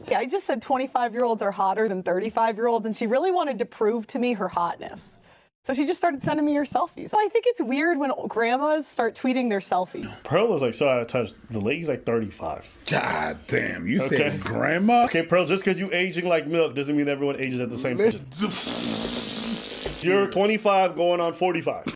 Yeah, I just said 25-year-olds are hotter than 35-year-olds, and she really wanted to prove to me her hotness. So she just started sending me her selfies. So I think it's weird when grandmas start tweeting their selfies. Pearl is like so out of touch. The lady's like 35. God damn, you said grandma? Okay, Pearl, just because you aging like milk doesn't mean everyone ages at the same time. You're 25 going on 45.